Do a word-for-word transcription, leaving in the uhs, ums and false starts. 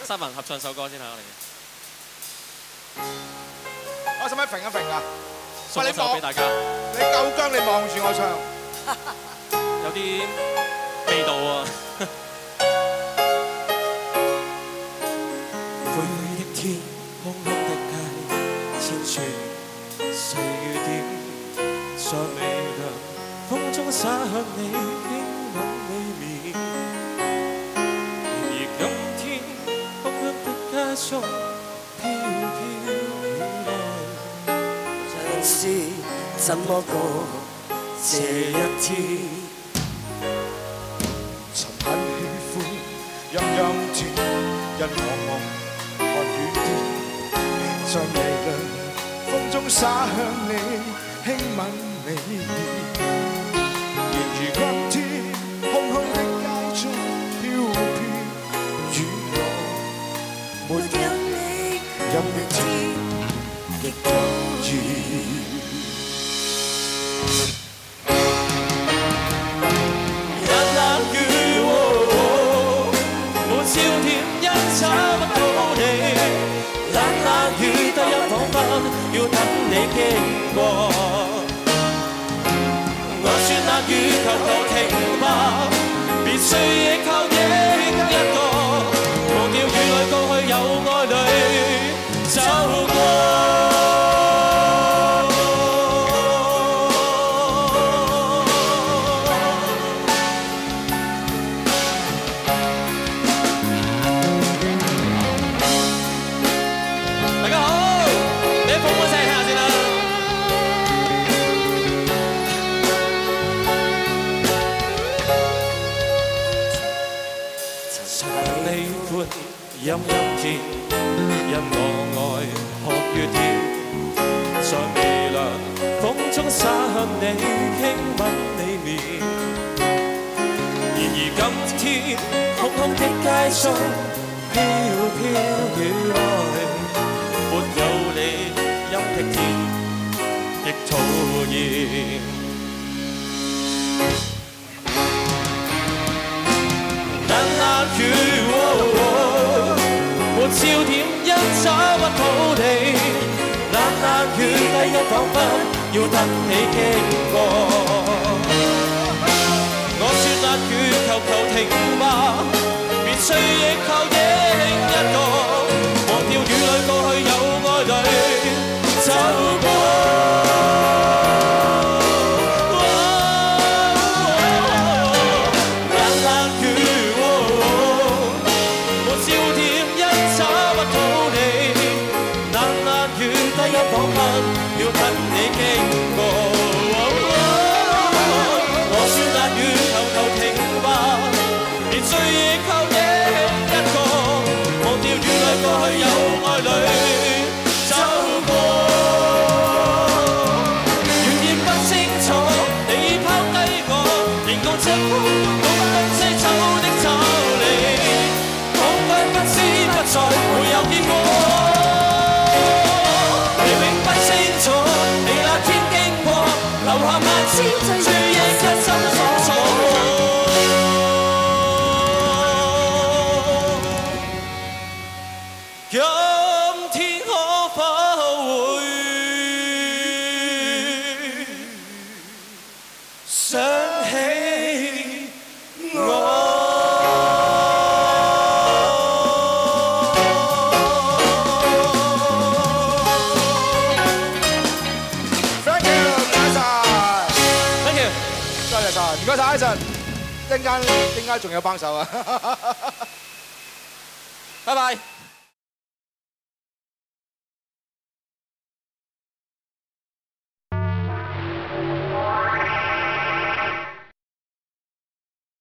三文合唱首歌先嚇我哋。 我使唔使揈一揈啊？ 送一首俾大家。 你夠姜，你望住我唱， 有啲味道啊！ 灰灰的天，空空的街，千串細雨點，在微涼風中灑向你輕吻你面。然而今天，空空的街上飄飄雨來，像是怎麼過這一天？ 曾很喜歡陰陰天，因望望看遠啲，在微涼風中灑向你，輕吻你面。然如今天空空的街中飄飄雨來，沒有你任的天亦都熱。 焦點因找不到你，冷冷雨得一彷彿要等你經過。我說那雨求求停吧，別需依靠影一個，忘掉雨裏過去有愛侶走過。陰陰天，因我愛學雨天，在微涼風中灑向你，輕吻你面。然而今天空空的街上飄飄雨來，沒有你陰的天亦徒然。冷冷雨。沒焦點因找不到你，冷冷雨低一彷彿要等你經過。我說那雨求求停吧，別需依靠影一個，忘掉雨裏過去有愛侶走過。要等你經過，我說那雨求求停吧，別需依靠影一個，忘掉雨裏過去有愛侶走過。原意不清楚，你拋低我，仍共着風倒不西走的走離，彷彿不知不再沒有見過。留下萬千追憶一生所錯。今天可否會想起我唔該曬 Eason，陣間陣間仲有幫手啊！ 拜拜。